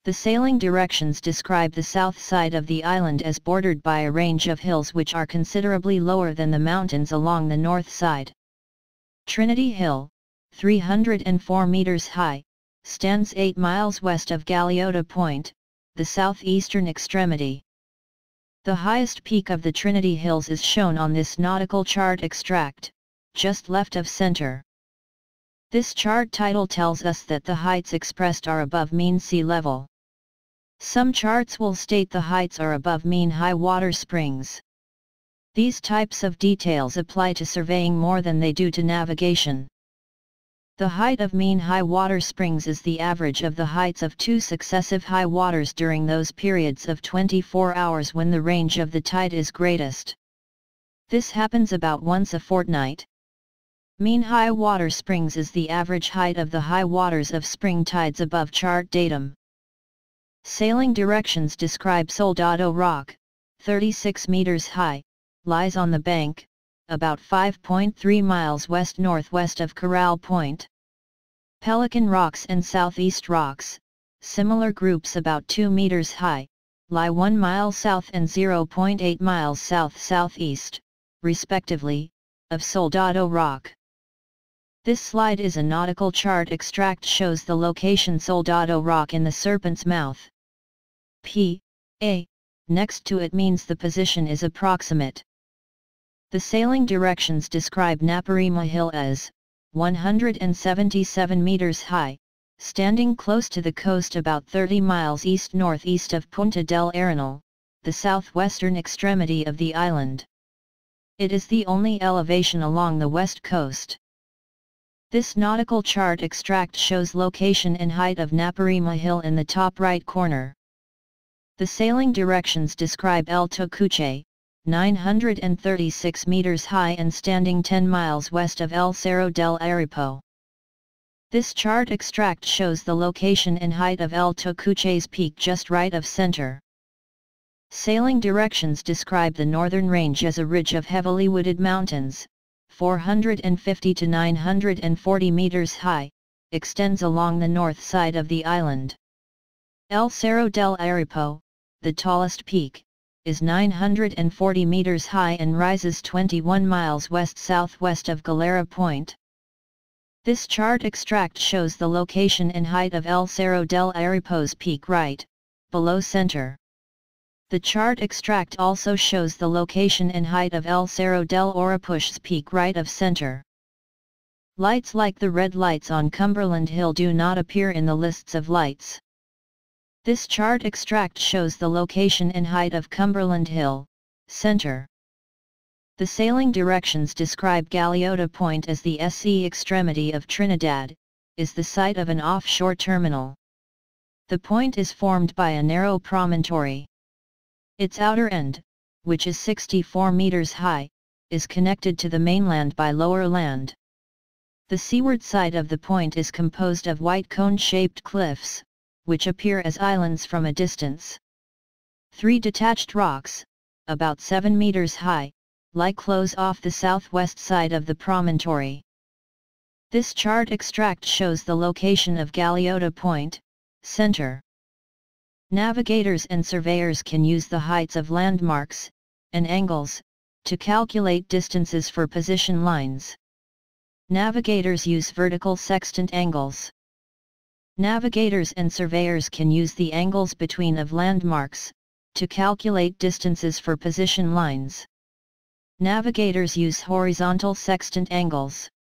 The sailing directions describe the south side of the island as bordered by a range of hills which are considerably lower than the mountains along the north side. Trinity Hill, 304 meters high, stands 8 miles west of Galeota Point, the southeastern extremity. The highest peak of the Trinity Hills is shown on this nautical chart extract, just left of center. This chart title tells us that the heights expressed are above mean sea level. Some charts will state the heights are above mean high water springs. These types of details apply to surveying more than they do to navigation. The height of mean high water springs is the average of the heights of two successive high waters during those periods of 24 hours when the range of the tide is greatest. This happens about once a fortnight. Mean high water springs is the average height of the high waters of spring tides above chart datum. Sailing directions describe Soldado Rock, 36 meters high, lies on the bank, about 5.3 miles west-northwest of Corral Point. Pelican Rocks and Southeast Rocks, similar groups about 2 meters high, lie 1 mile south and 0.8 miles south-southeast, respectively, of Soldado Rock. This slide is a nautical chart extract shows the location Soldado Rock in the Serpent's Mouth. P.A. next to it means the position is approximate. The sailing directions describe Naparima Hill as 177 meters high, standing close to the coast about 30 miles east-northeast of Punta del Arenal, the southwestern extremity of the island. It is the only elevation along the west coast. This nautical chart extract shows location and height of Naparima Hill in the top right corner. The sailing directions describe El Tocuche, 936 meters high and standing 10 miles west of El Cerro del Aripo. This chart extract shows the location and height of El Tocuche's peak just right of center. Sailing directions describe the northern range as a ridge of heavily wooded mountains, 450 to 940 meters high, extends along the north side of the island. El Cerro del Aripo, the tallest peak, is 940 meters high and rises 21 miles west-southwest of Galera Point. This chart extract shows the location and height of El Cerro del Aripo's peak right, below center. The chart extract also shows the location and height of El Cerro del Oripush's peak right of center. Lights like the red lights on Cumberland Hill do not appear in the lists of lights. This chart extract shows the location and height of Cumberland Hill, center. The sailing directions describe Galeota Point as the SE extremity of Trinidad, is the site of an offshore terminal. The point is formed by a narrow promontory. Its outer end, which is 64 meters high, is connected to the mainland by lower land. The seaward side of the point is composed of white cone-shaped cliffs, which appear as islands from a distance. 3 detached rocks, about 7 meters high, lie close off the southwest side of the promontory. This chart extract shows the location of Galeota Point, center. Navigators and surveyors can use the heights of landmarks, and angles, to calculate distances for position lines. Navigators use vertical sextant angles. Navigators and surveyors can use the angles between of landmarks, to calculate distances for position lines. Navigators use horizontal sextant angles.